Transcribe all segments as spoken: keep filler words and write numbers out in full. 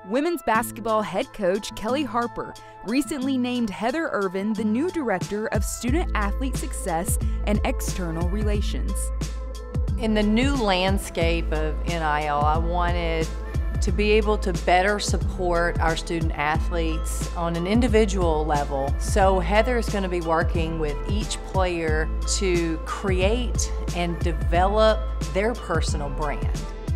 Women's basketball head coach Kelly Harper recently named Heather Ervin the new Director of Student-Athlete Success and External Relations. In the new landscape of N I L, I wanted to be able to better support our student athletes on an individual level. So Heather is going to be working with each player to create and develop their personal brand.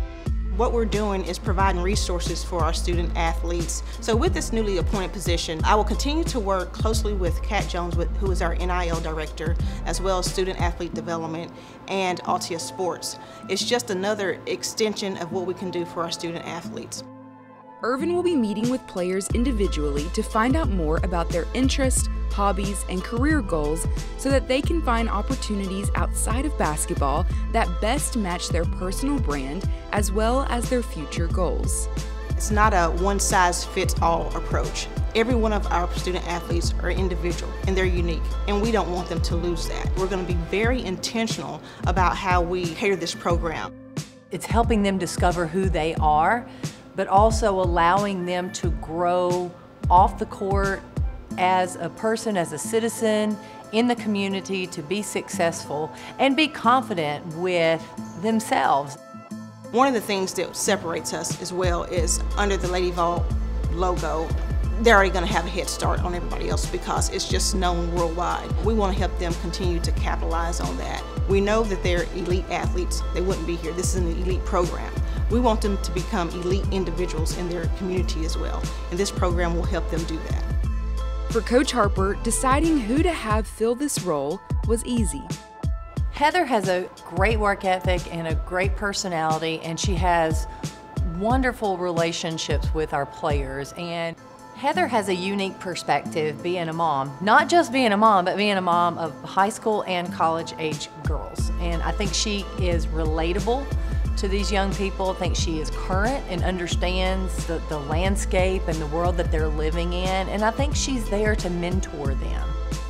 What we're doing is providing resources for our student athletes. So with this newly appointed position, I will continue to work closely with Kat Jones, who is our N I L director, as well as student athlete development and Altia Sports. It's just another extension of what we can do for our student athletes. Ervin will be meeting with players individually to find out more about their interests, hobbies, and career goals so that they can find opportunities outside of basketball that best match their personal brand as well as their future goals. It's not a one-size-fits-all approach. Every one of our student athletes are individual and they're unique, and we don't want them to lose that. We're going to be very intentional about how we cater this program. It's helping them discover who they are, but also allowing them to grow off the court as a person, as a citizen in the community, to be successful and be confident with themselves. One of the things that separates us as well is under the Lady Vol logo, they're already going to have a head start on everybody else because it's just known worldwide. We want to help them continue to capitalize on that. We know that they're elite athletes. They wouldn't be here. This is an elite program. We want them to become elite individuals in their community as well, and this program will help them do that. For Coach Harper, deciding who to have fill this role was easy. Heather has a great work ethic and a great personality, and she has wonderful relationships with our players. And Heather has a unique perspective being a mom, not just being a mom, but being a mom of high school and college age girls. And I think she is relatable to these young people. I think she is current and understands the, the landscape and the world that they're living in, and I think she's there to mentor them.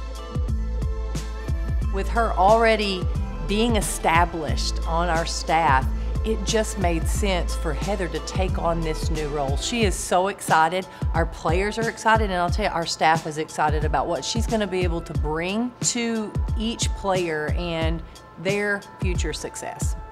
With her already being established on our staff, it just made sense for Heather to take on this new role. She is so excited, our players are excited, and I'll tell you, our staff is excited about what she's going to be able to bring to each player and their future success.